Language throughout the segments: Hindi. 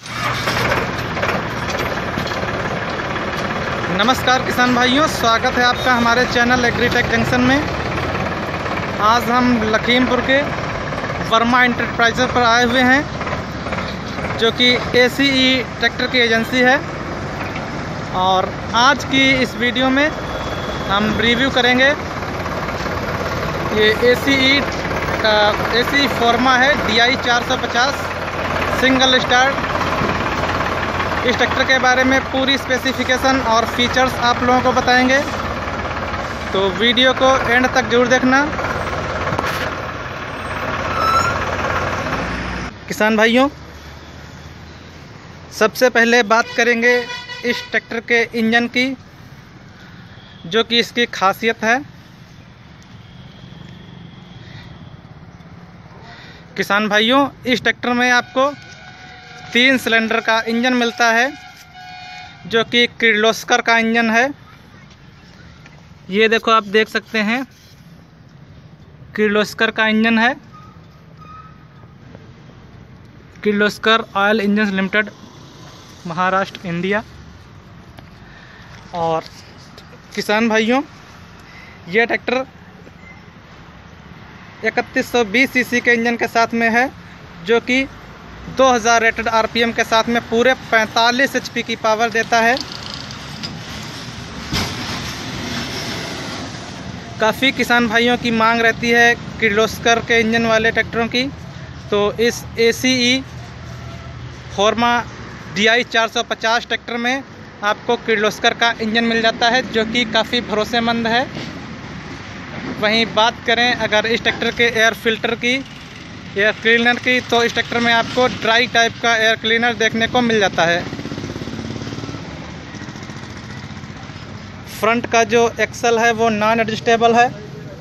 नमस्कार किसान भाइयों, स्वागत है आपका हमारे चैनल एग्रीटेक जंक्शन में। आज हम लखीमपुर के वर्मा एंटरप्राइजेज पर आए हुए हैं, जो कि ACE ट्रैक्टर की एजेंसी है। और आज की इस वीडियो में हम रिव्यू करेंगे ये ACE फॉर्मा है DI 450 सिंगल स्टार्ट। इस ट्रैक्टर के बारे में पूरी स्पेसिफिकेशन और फीचर्स आप लोगों को बताएंगे, तो वीडियो को एंड तक जरूर देखना। किसान भाइयों, सबसे पहले बात करेंगे इस ट्रैक्टर के इंजन की, जो कि इसकी खासियत है। किसान भाइयों, इस ट्रैक्टर में आपको 3 सिलेंडर का इंजन मिलता है, जो कि किर्लोस्कर का इंजन है। ये देखो, आप देख सकते हैं, किर्लोस्कर का इंजन है। Kirloskar oil engines limited, Maharashtra, India. और किसान भाइयों, ये ट्रैक्टर 3120 सीसी के इंजन के साथ में है, जो कि 2000 रेटेड RPM के साथ में पूरे 45 HP की पावर देता है। काफ़ी किसान भाइयों की मांग रहती है किर्लोस्कर के इंजन वाले ट्रैक्टरों की, तो इस ACE फॉर्मा DI 450 ट्रैक्टर में आपको किर्लोस्कर का इंजन मिल जाता है, जो कि काफ़ी भरोसेमंद है। वहीं बात करें अगर इस ट्रैक्टर के एयर फिल्टर की, एयर क्लीनर की, तो इस ट्रैक्टर में आपको ड्राई टाइप का एयर क्लीनर देखने को मिल जाता है। फ्रंट का जो एक्सल है वो नॉन एडजस्टेबल है।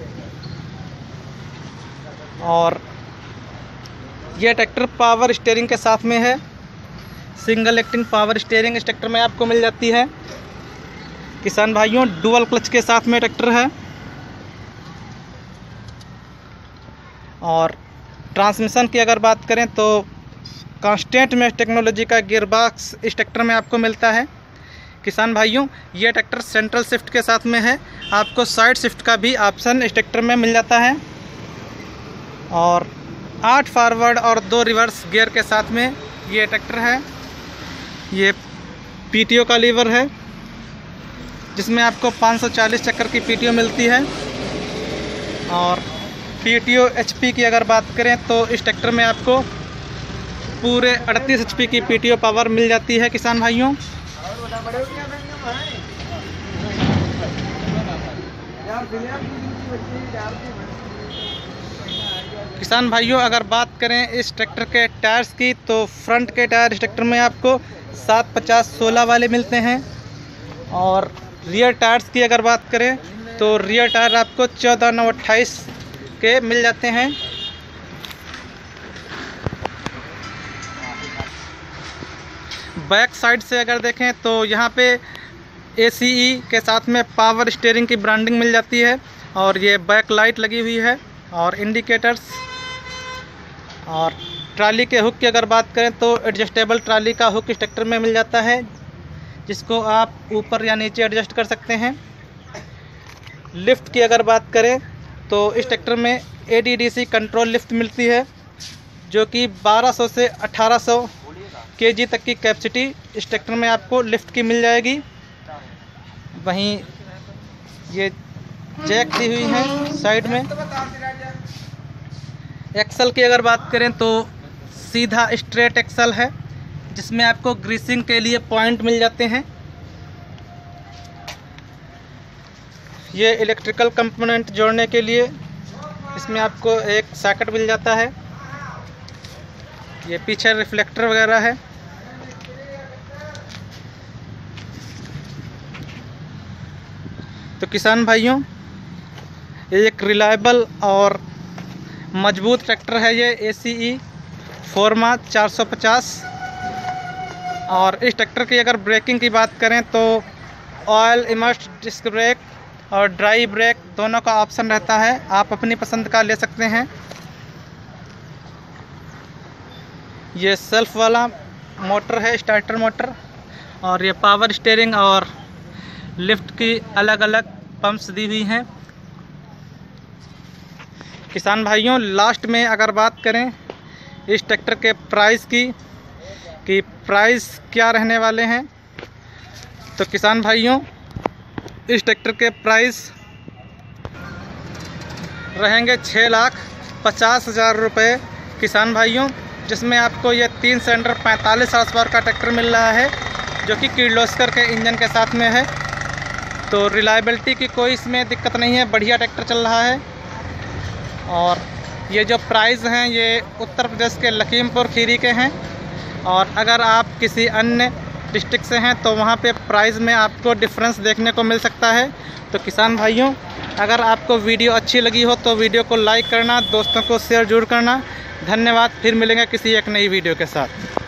और यह ट्रैक्टर पावर स्टीयरिंग के साथ में है। सिंगल एक्टिंग पावर स्टीयरिंग इस ट्रैक्टर में आपको मिल जाती है। किसान भाइयों, डुअल क्लच के साथ में ट्रैक्टर है। और ट्रांसमिशन की अगर बात करें तो कांस्टेंट में टेक्नोलॉजी का गियरबॉक्स इस ट्रैक्टर में आपको मिलता है। किसान भाइयों, यह ट्रैक्टर सेंट्रल शिफ्ट के साथ में है। आपको साइड शिफ्ट का भी ऑप्शन इस ट्रैक्टर में मिल जाता है। और 8 फॉरवर्ड और 2 रिवर्स गियर के साथ में ये ट्रैक्टर है। ये PTO का लीवर है, जिसमें आपको 540 चक्कर की PTO मिलती है। और PTO HP की अगर बात करें तो इस ट्रैक्टर में आपको पूरे 38 HP की PTO पावर मिल जाती है। किसान भाइयों, किसान भाइयों अगर बात करें इस ट्रैक्टर के टायर्स की, तो फ्रंट के टायर इस ट्रैक्टर में आपको 750/16 वाले मिलते हैं। और रियर टायर्स की अगर बात करें तो रियर टायर आपको 14/9/28 के मिल जाते हैं। बैक साइड से अगर देखें तो यहाँ पे ACE के साथ में पावर स्टीयरिंग की ब्रांडिंग मिल जाती है। और ये बैक लाइट लगी हुई है और इंडिकेटर्स। और ट्राली के हुक की अगर बात करें तो एडजस्टेबल ट्राली का हुक इस ट्रैक्टर में मिल जाता है, जिसको आप ऊपर या नीचे एडजस्ट कर सकते हैं। लिफ्ट की अगर बात करें तो इस ट्रैक्टर में ADDC कंट्रोल लिफ्ट मिलती है, जो कि 1200 से 1800 kg तक की कैपेसिटी इस ट्रैक्टर में आपको लिफ्ट की मिल जाएगी। वहीं ये जैक दी हुई है साइड में। एक्सल की अगर बात करें तो सीधा स्ट्रेट एक्सल है, जिसमें आपको ग्रीसिंग के लिए पॉइंट मिल जाते हैं। ये इलेक्ट्रिकल कंपोनेंट जोड़ने के लिए इसमें आपको एक सॉकेट मिल जाता है। ये पीछे रिफ्लेक्टर वगैरह है। तो किसान भाइयों, ये एक रिलायबल और मजबूत ट्रैक्टर है ये ACE फॉर्मा 450। और इस ट्रैक्टर की अगर ब्रेकिंग की बात करें तो ऑयल इमर्स्ड डिस्क ब्रेक और ड्राई ब्रेक दोनों का ऑप्शन रहता है, आप अपनी पसंद का ले सकते हैं। ये सेल्फ वाला मोटर है, स्टार्टर मोटर, और ये पावर स्टीयरिंग और लिफ्ट की अलग अलग पंप्स दी हुई हैं। किसान भाइयों, लास्ट में अगर बात करें इस ट्रैक्टर के प्राइस की कि प्राइस क्या रहने वाले हैं, तो किसान भाइयों इस ट्रैक्टर के प्राइस रहेंगे 6,50,000 रुपये किसान भाइयों, जिसमें आपको ये 3 सिलेंडर 45 हॉर्स पावर का ट्रैक्टर मिल रहा है, जो कि किर्लोस्कर के इंजन के साथ में है। तो रिलायबिलिटी की कोई इसमें दिक्कत नहीं है, बढ़िया ट्रैक्टर चल रहा है। और ये जो प्राइस हैं ये उत्तर प्रदेश के लखीमपुर खीरी के हैं, और अगर आप किसी अन्य डिस्ट्रिक्ट से हैं तो वहाँ पे प्राइस में आपको डिफरेंस देखने को मिल सकता है। तो किसान भाइयों, अगर आपको वीडियो अच्छी लगी हो तो वीडियो को लाइक करना, दोस्तों को शेयर जरूर करना। धन्यवाद। फिर मिलेंगे किसी एक नई वीडियो के साथ।